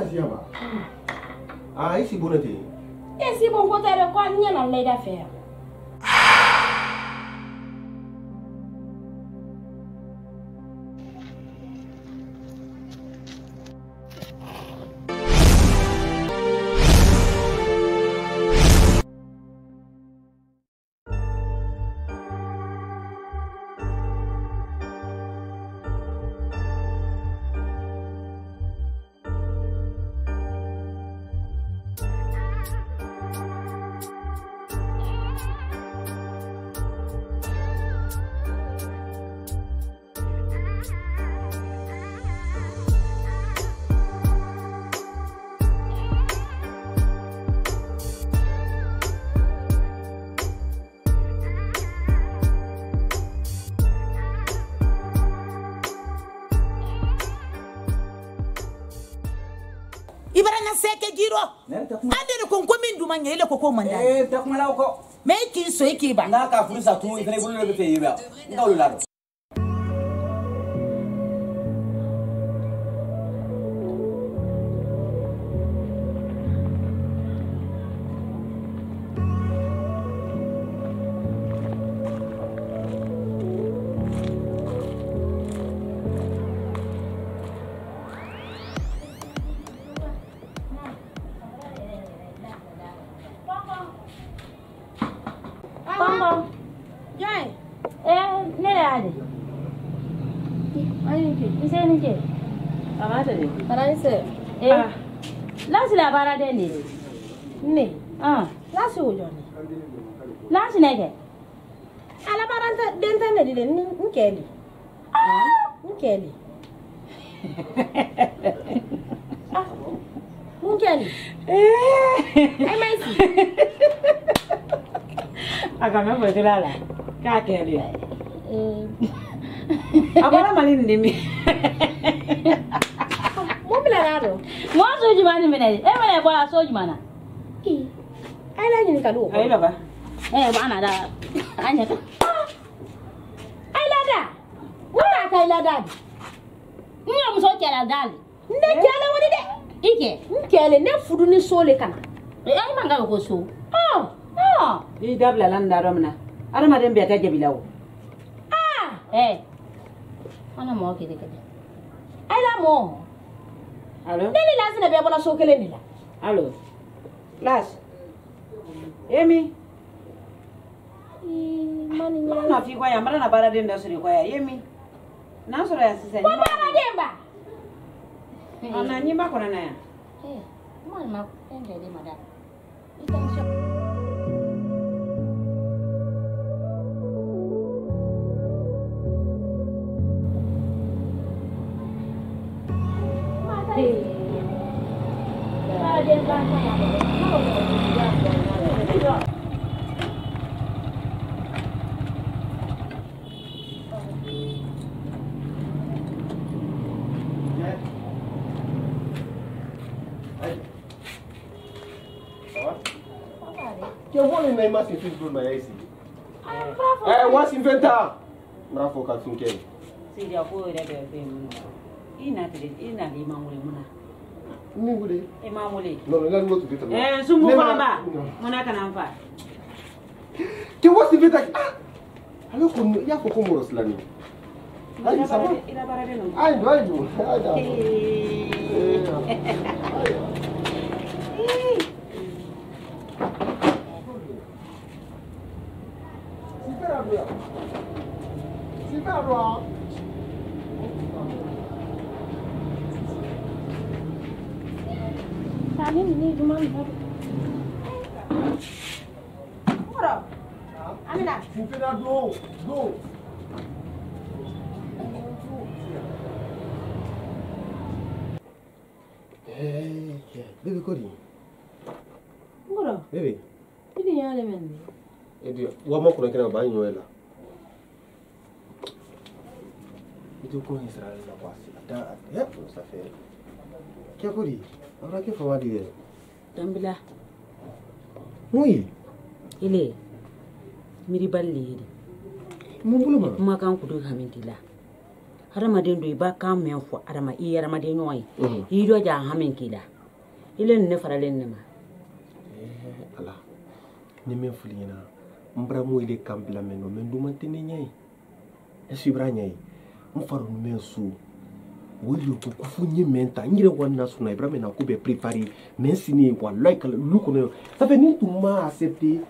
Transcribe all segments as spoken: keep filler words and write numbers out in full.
siapa? Ah, isi bonete. Isi bon kota re kwa nya na leda fe. Ibaranga seke giro. Ande ko ko min duma ngele ko ko manda. Eh, takmala ko. Me ki so iki ba. Na ka furu sa tun ifene bulu be fe yiba. Ndawlu lado. Lasi la bara de ne. Ne. Ah, lasi o joni. Lasi ne ke. Ala baranta denta ne de ni nkeli. Ah, nkeli. Ah. Nkeli. Eh. Ai mai si. Aga me fue clara. Ka keli. Eh. Agora malin ndimi. Raro. Mo soji mani mene. E mene bola soji mana. I. Ai la ni kalu. Ai baba. Eh bana da. Anya ka. Ai la da. Wala kai la da. Nya mo so kela dal. Ne kela woni de. Ike. Nkele ne fudu ni sole kana. E ai manga ko so. Oh. Oh. Di dabla lan da romna. Ara ma dem biata jabilawo. Ah. Eh. Ana mo ke de ke. Ai la mo. Allo? Nani lasi na bia bola so kele ni la. Allo. Las. Emi. I mani nya. Na fi kwa ya mara na bara den da suri kwa ya Emi. Na sura ya sisa. Kwa bara den ba. Ana nyimba kona na ya. Eh. Mani ma ende de mada. Ita Que vole na imagem fiz do na esse. Eh, what's inventar? Bravo ka funke. Sidia ko ire de be mun. Ina tede ina di mamule muna. Ni ngule. E mamule. No, no, no, tu dita. Eh, sumbu famba. Muna kana mfa. Que what's inventar? Ah. Alo ko ya ko ko moros lani. Ai, sabe? Ira bara de no. Ai, ai, ai. Eh. Siapa? Tani ni cuma baru. Moro. Amina. Siapa do? Do. Eh, bebe kori. Moro. Bebe. Ini ya le men. Edio, wa mo kuna kina ba nyoela. Itu ko Israel la kwasi. Ata, ya, ça fait. Kia kori. Ora ke fama di. Tambila. Mui. Ile. Miri balli. Mun bulu ma. Kuma kan kudu hamintila. Harama den do iba kam men fo arama i arama den noy. I do ja hamin kila. Il est né faralennema. Eh ala. Ni men fulina. Mbra mo ile kambila meno men duma tenenye. Esu ibranya. Mfaro men su. Wili ko kufu nyi menta ngire wana suna Ibrahim na ko be préparer mais sini wallahi kala lu ko no ça fait ni tout ma accepter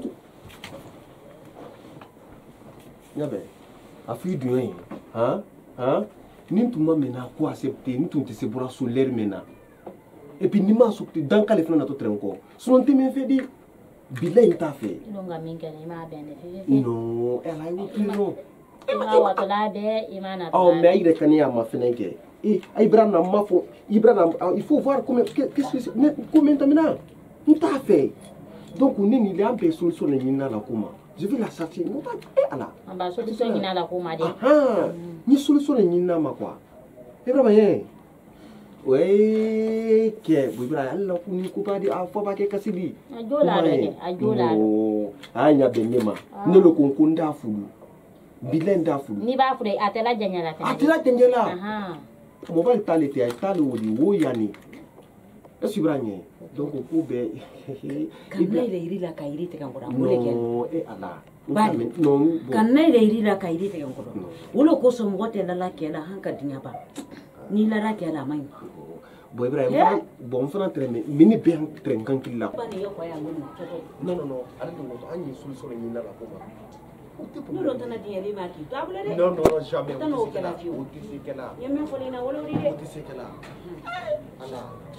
nyabe afi du hein hein hein ni tout ma mena ko accepter ni tout te se bora solaire mena et puis ni ma sokti dans kale fina na to trenko sunon te men fait di bilay ta fait Ilonga minga ni ma bende fe. non elle a eu non Ima wato la be imana. oh mais il est ma fenenke. Et Ibrahim Ibrahim, il faut voir comment qu'est-ce que c'est combien de temps nous t'a fait. Donc on est ni là une solution ni na la kuma. Je vais la sortir. Non pas eh ala. Amba solution ni na la kuma de. Ah, ni solution ni na ma quoi. Ibrahim. Ouais, que Ibrahim la kuni ko pas di afo ba ke kasidi. Ajola de, ajola. Oh, anya benema. Ne le konkunda fulu. Bilenda fulu. Ni ba fure atela janyala fe. Atela janyala. Aha. Mon va t'aller te t'aller au niveau yani est-ce branye donc au coube Kana ile irila kairi te kankora mule ken non et ala bali non kana ile irila kairi te kankora ulo ko so ngote la la kela hanka dinya ba ni la ra kela mai boy Ibrahim bon fana très mini bien très kan kila ba ni yo ko ya mun non non non arrête de moto ani solution ni na la ko no lo tana di yeli maki to abule de non non jamais tana o kela fi o tu sais qu'elle a yemme ko lina wolo ri de tu sais qu'elle a ala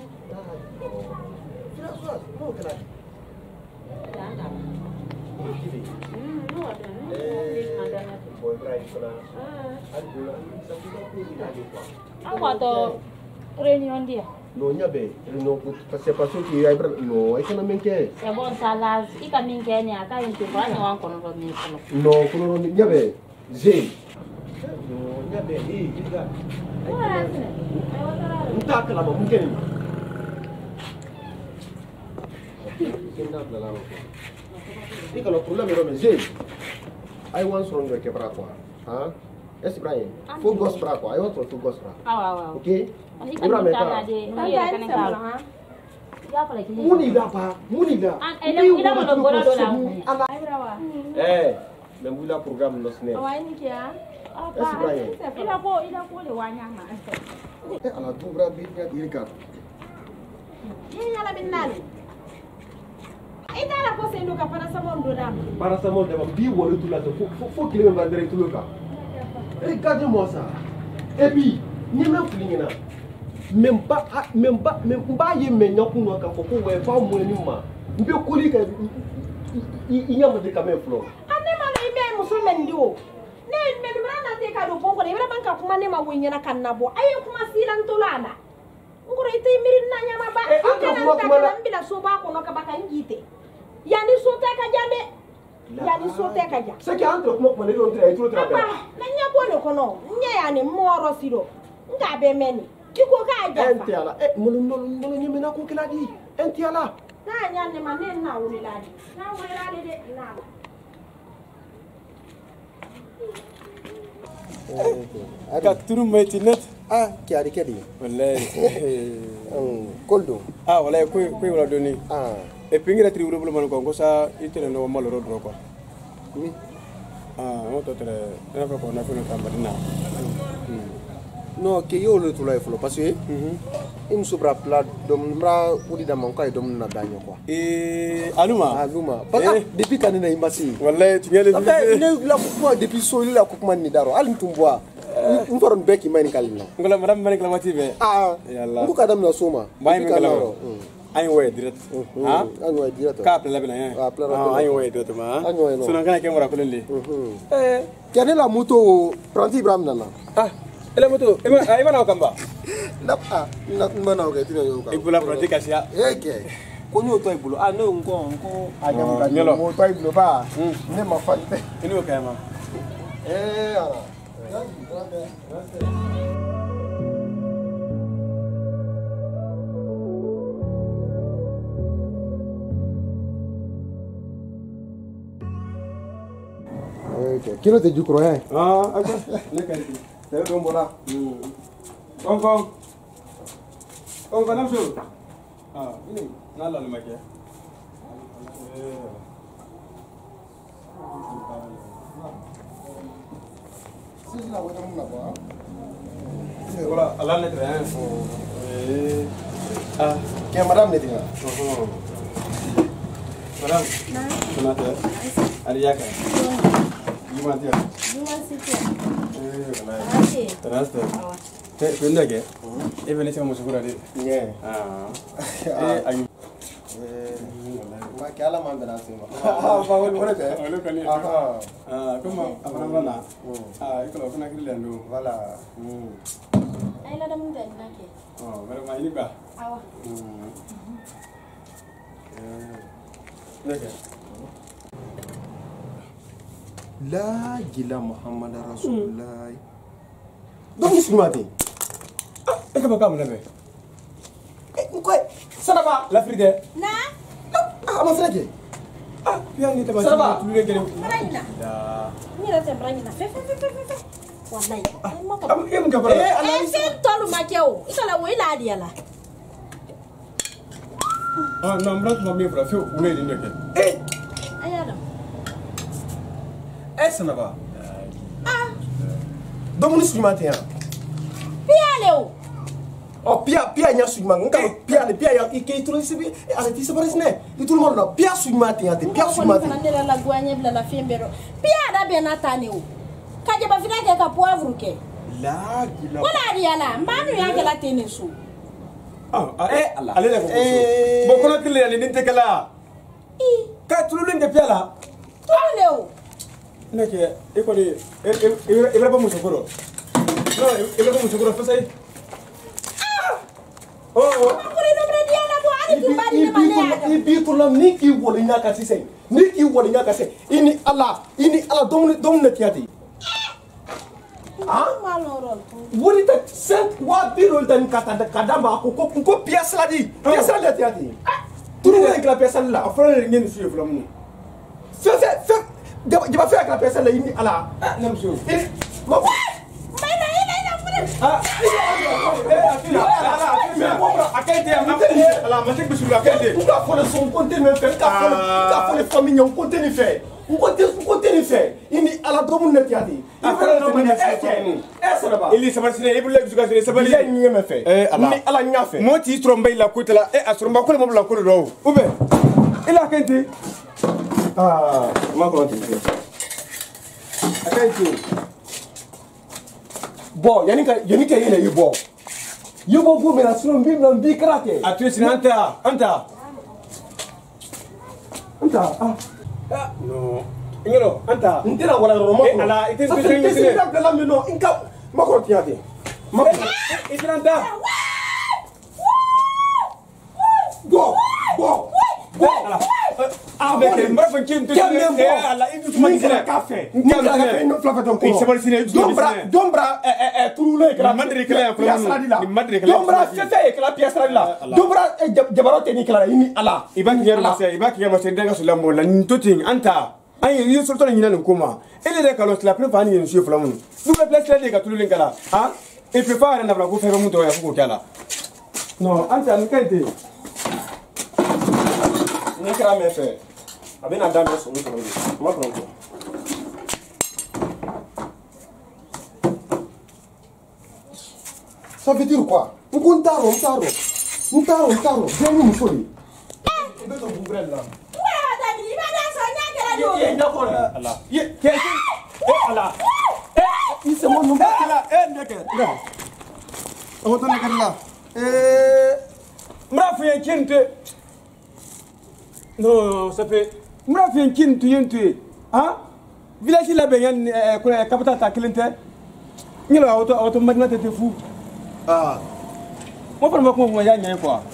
Fila soas, no qu'elle a anda Kivi. mm no ada no ni mandana Boy Ibrahim fana ah ali bola sa ko ko ni ali quoi Awato réunion dia. No nyabe, no c'est pas sûr qu'il y a no, est-ce que même que C'est bon ça là, il ka min ke ni aka yin te ba ni wan kono ro mi kono. no, kono no nyabe. Zé. No nyabe, eh, diga. Nta kala ba mun kene. Kinda la la. Diga lo problème ro mais Zé. I want from the quebra quoi. Hein? Est-ce Brian? Faut gosse pra quoi. I want to gosse pra. Ah wa wa. OK? Ibrahim ta de ni ya kan ka. Ya fala ki. Muni da pa, muni da. An ele ila mo do gora do la. Ala. Eh, le mula programme no sne. Wa ni kia? Est-ce Brian? Ila ko ila ko le wanya ma. Eh, ala dubra bi ya dirika. Ni yala bin nani. Ita la ko se ndo ka para samon do dam. Paracetamol de bi wolu tout là, faut faut qu'il me va direct tout le cas. Regardez-moi ça. Et puis, ni même flingina. Même pas même pas même pas y me nyaku no ka ko we fa mo ni ma. Mbe kuli ka i nyama de kamé flo. Ane ma le me musulme ndio. Ne me me na te ka do bongo ne bra banka kuma ne ma wonya na kanabo. Ayi kuma silan tolana. Ngoro ite mirin na nyama ba. Eh, aka kuma kuma na mbila so ba ko no ka baka ngite. Yani so te ka jambe. Yani so te ka ja. C'est que entre kuma kuma ne on tra trop tra. Na nya bo ne kono. Nya yani moro siro. Nga be meni. Iko ka ja. Enti ala. Eh, mulu mulu mulu nyeme na ko kila di. Enti ala. Na nya ne ma ne na wuli ladi. Na wuli ladi de na. ka turu meti net Ah, ki ari kedi. wallahi Um, koldo. ah wallahi ko ko wala doni Ah. e pingira tri wuro man ko ko sa itene no malo ro dro ko Oui. ah mo to tre na ko na fino tamba dina No, ke yo le tulay flo parce que mhm im subra plat dom mra udi da man kay dom na danyo quoi. e aluma Aluma. Parce que Eh. depuis quand na imbasi. wallahi tingale En fait, ne la pourquoi depuis so la ko man ni daro. Al tumboa. Un foron beki mani kalina. ngola madam manik la matibe Ah. Yalla. Ngu kadam na soma. bay mi Depuis ngala quand ay way direct ha An wa diato. ka pla labina ya Ah, pla ah labina. ay way direct ma An way no. sunan kana ke mora ko lele Mhm. eh Kene la moto pranti Ibrahim nana. ah ele moto ema ay mana kamba La ah, na mana ko tino yo ka. ibula pratika sia Eke. Konyo to ibulo. Ah no nko nko anyam ka nyelo. mo to ibulo ba. Ne ma fante. ini ko kayama Eh ala. Okay. Kilo te jukro eh. ah ok le kan Te do mola. kong kong kong kanam su Ah, ini ngala lu make. Eh. Sisi la wata mun na ba. Voilà, Allah ne train. Eh. Ah, Ke madame ne dinga. oh. Madame. Na. Kenapa? Ada ya kan? Gimana dia? Dua situ. Eh, wallahi. Masih. Terus tu. Eh, benda ke? Eh, benda sama musuh dia. Nye. Ah. Eh, ayu. Eh, ma ke ala man bana sima. Ah, ba wani wani te. Olu kan ni. Aha. Ah, kuma abana bana. Ah, ikalo kana kile ndo. Voilà. Hmm. Ai la da mun da ina ke. Oh, mere ma ini ba. Awa. Hmm. Eh. Nake. La gila Muhammad Rasulullah. Donc sumate. Ah, eka ba kamu nabe. Eh, ngoi. Saraba. L'Afrique. Na? Ah, ama frage. Ah, biar ni tempat. Saraba. Tu lihat gini. Marina. Ya. Ni la tem marina. Fe fe fe fe fe. Wallahi. Ai ma ko. Am em ka bara. Eh, Ai ana fe tolu ma ke o. Ita la wo ila dia la. Ah, na mbrat ma mi fra fi ule ni nake. Eh, Ai ada. eh sanaba. Ah, Donc ni sumate ya. pia leo. Oh, pia pia nya suma ngka pia le pia ya ike itu sibi ala ti sabaris ne. Itu mo na pia sumate ya te pia sumate. Kana ndela la guanya bila la fembero. Pia da be na tane o. Kaje ba fina ke ka poivre ke. La gila. Wala dia la, manu ya ke la tene su. Ah, eh, ale le ko. Bo kono kile ni ninte kala. I, Ka tulu nge piala. tolu leo. Nake, e ko ni e e e ba mu sokoro. No, e ba mu sokoro fa sai. Oh, oh. Kuri no bre dia na bo ani tu bari ne mane ya. Ibi to lam ni ki wole nya ka sisen. Ni ki wole nya ka se. Ini ala, ini ala dom dom ne tiati. Ah, maloro. Woni ta cinq wa biro tan kata kadamba ko ko ko pièce la di. Pièce la tiati. Turu ne la pièce la. Afra ni ni suye flamu. Fe fe fe. Jaba fe la pièce la ini ala. Ah, nam suye. Ma Mai na ina ina kuri. Ah, eh, afira. Akente akente ala masik bisul akente. Nga fole son konte me fe ka fole ka fole famille on konte ni fe. On konte on konte ni fe. Ini ala dom ne tiati. Afra no mane Eh sanaba. Ili sabarsine ibule bisuka sine sabali. Ile ni me fe. Eh, ala. Ni ala nya fe. Moti tromba ila kutela e asromba ko mo la ko do. Ube. Ila akente. Ah, ma ko ti. Akente. Bon, yani ka yani ka yele yubo. Yubo go mena sino mbi na mbi krate. Atu sine anta, anta. Anta, ah. Ah, no. Ingelo, anta. Ntira wala ro mo. Eh, ala, ite Sa sine fi sine. sine ka la me no inka ma ko ti ate. Ma ko. Ite anta. Go, go. Go. Ah, mais mbra fa kim to Kembe sine. bo. Eh, ala, itu cuma Ni sine. kala kafe. Ni kala kafe no flafa ton ko. Eh, sabar sine, itu cuma Dombra, sine. dombra eh eh eh turule kala. Ni madri kala ya pièce la di la. Ni madri kala. Dombra fefe kala pièce la di la. Dombra jabarote ni kala ini ala. Ibaki yar masa, ibaki yar masa ndanga sulambo la ntoting anta. Ay yi sorto ni nan kuma. Ele de kalos la prefa ni ni chef lamun. Du la place la de ka tulu lingala. Ah? E prepare na bra ko fe mu to ya ko kala. No, anta ni kaite. Ni kala me fe. Abena dame so ni ko. Ma ko ko. Ça veut dire quoi? On compte taro, on taro. On taro, on taro. Bien nous folie. On peut te boubrer là. Wa da ni ba da so nya kala do. Ye d'accord. Allah. Ye ke. Eh Allah. Il se monte non Eh Allah, eh ndeke. Nga. O to ndeke la. Eh mra fe kinte. No, ça fait mra fe kinte yentu. Ah? Village la be yan ko capital ta kilinte. Ngelo auto auto madina te fou. Ah. Mo fa ko mo ya nyen quoi.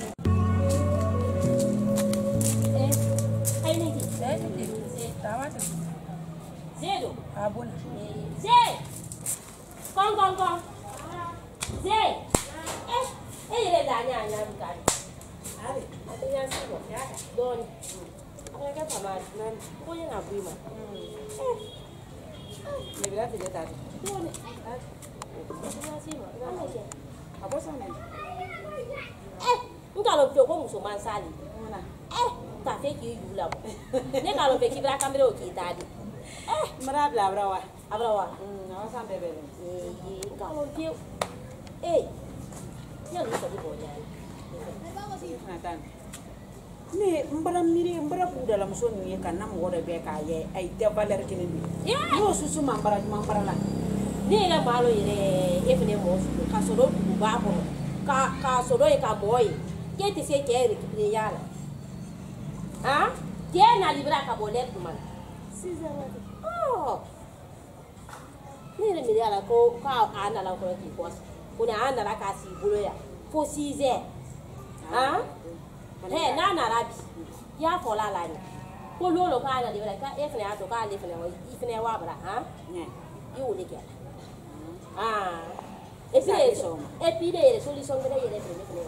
Eh, ai ni ki. Sai ni ki. Sai tawata. Zedo. Abuna. Zé. Con con con. Zé. Eh, eh ile da nya nya bukari. Ari, ati nya sibo. Ya. Doni. Apa ka pama nan? Ko yana buima. Eh. Ni bila te jata. Doni. Ati nya sibo. Ina ke. Apa sana? Eh, Ngalo pe ko muso man sali. Eh, ta fe ki yula. Ne ngalo pe ki bra kamera o ki dadi. Eh, mara bla brawa. Abrawa. Mm, awa sambe bebe. Eh, ngalo pe. Eh. Ya lu so di boya. Natan. Ne mbara miri mbara bu dalam so ni kan na mo be ka ye ay de valer kini ni. Yo susu mambara mambara la. Ni la malo ire e fene mo ka so do bu ba ko. Ka ka so do e ka boy. Ke ti se ke ri ki yala. Ah? Ke na libra ka bolet man. Oh. Ni le mi yala ko ka ana la ko ki boss. Ko na ana la ka si bulo ya. Fo size. Ah? Hey, na na rabi. Ya fola la ni. Ko lo lo ka na libra ka e fene ato ka le fene wa i fene wa bra, ha? Ne. Yo le ke. Ah. E puis e puis les solutions que il est fene.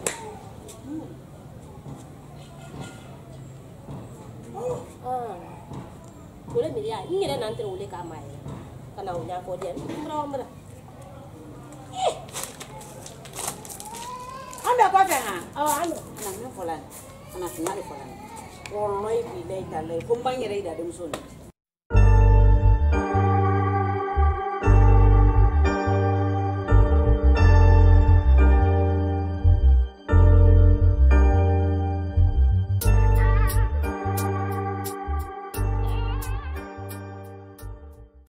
Ah. Kule miria, ingere na ntere ule kama ya. Kana unya ko dia. Mbra mbra. Anda ko fe ha? Ah, ano. Na me folan. Ana tinali folan. Wallahi bi dai dalai kun ban yare da dum so ne.